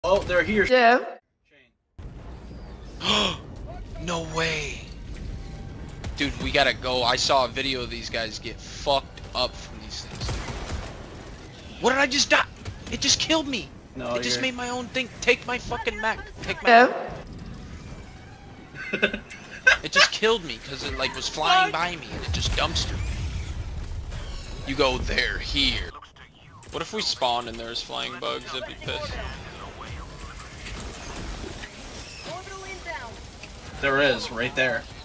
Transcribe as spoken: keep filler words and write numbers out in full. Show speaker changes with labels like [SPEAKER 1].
[SPEAKER 1] Oh, they're here.
[SPEAKER 2] Yeah.
[SPEAKER 3] No way. Dude, we gotta go. I saw a video of these guys get fucked up from these things. What did I just die? It just killed me.
[SPEAKER 1] No,
[SPEAKER 3] it just
[SPEAKER 1] you're...
[SPEAKER 3] made my own thing. Take my fucking mech. Take my.
[SPEAKER 2] Yeah.
[SPEAKER 3] It just killed me because it like was flying by me and it just dumpstered me. You go there, here. What if we spawn and there's flying bugs? I'd be pissed.
[SPEAKER 1] There is, right there.